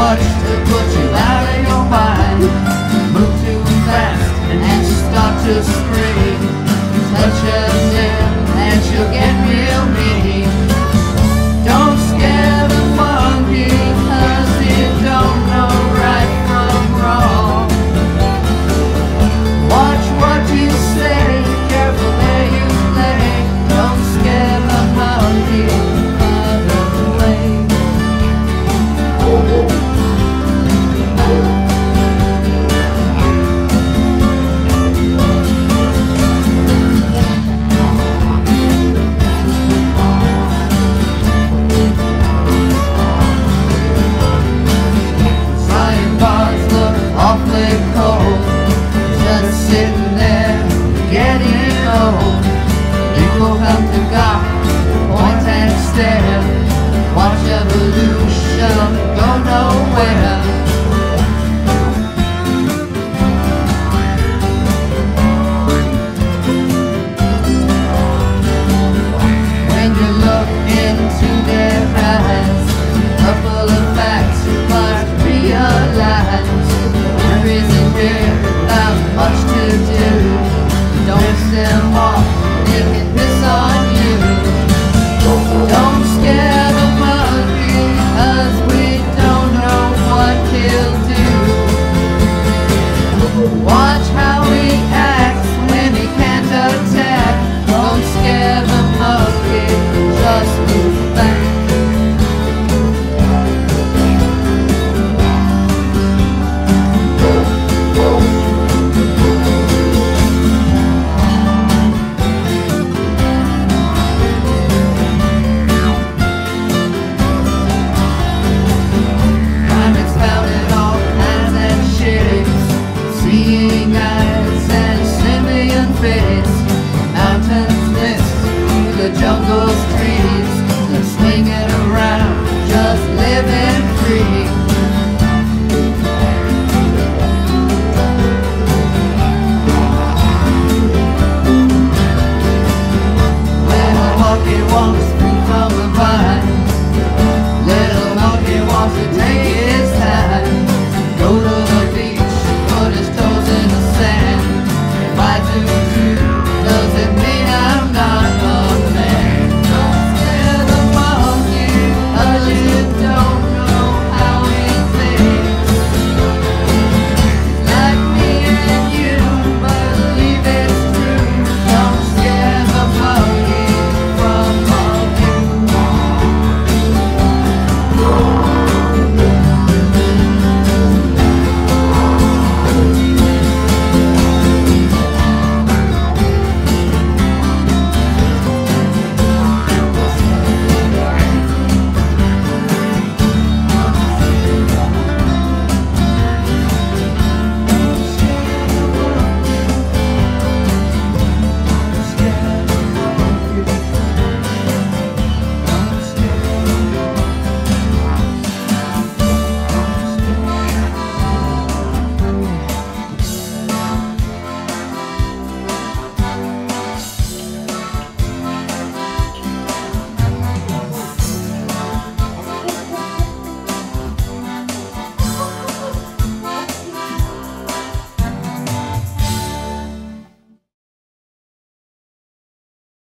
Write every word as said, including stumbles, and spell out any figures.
much to put you out of your mind. Move too fast and then you start to scream. Touch her then and she'll get real mean. Don't scare the monkey, cause he don't know right from wrong. Watch what you say, careful where you play. Don't scare the monkey out of the way. Flying bars look awfully cold, instead of sitting there getting old. People come to gawk, point and stare, watch evolution go nowhere.